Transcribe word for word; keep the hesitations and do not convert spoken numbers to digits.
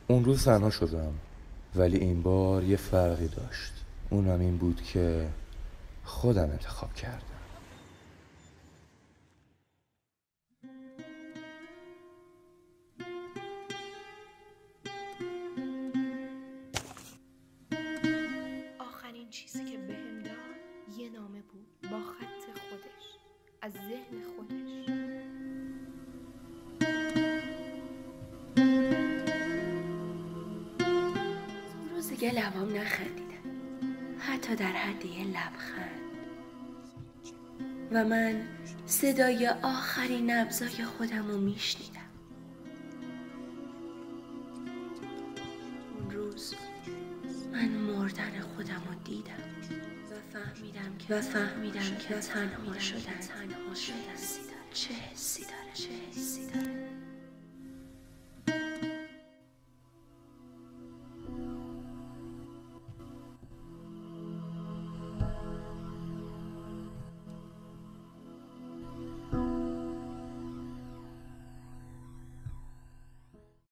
اون روز تنها شدم، ولی این بار یه فرقی داشت. اونم این بود که خودم انتخاب کردم. آخرین چیزی که بهم داد یه نامه بود با خط خودش، از ذهن خودش. اون روز دیگه لبام نخندیدن، حتی در حد یه لبخند، و من صدای آخرین نبضای خودم رو میشنیدم. اون روز من مردن خودم رو دیدم و فهمیدم که و فهمیدم که تنها شدن تنها شدن چه حسی داره چه حسی داره چه حسی داره